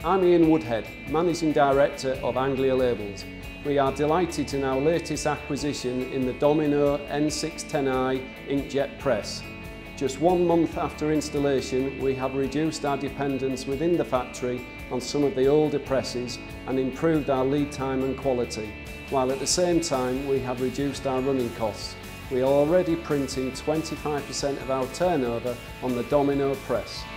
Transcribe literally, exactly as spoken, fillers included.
I'm Ian Woodhead, Managing Director of Anglia Labels. We are delighted in our latest acquisition in the Domino N six ten i inkjet press. Just one month after installation, we have reduced our dependence within the factory on some of the older presses and improved our lead time and quality, while at the same time we have reduced our running costs. We are already printing twenty-five percent of our turnover on the Domino press.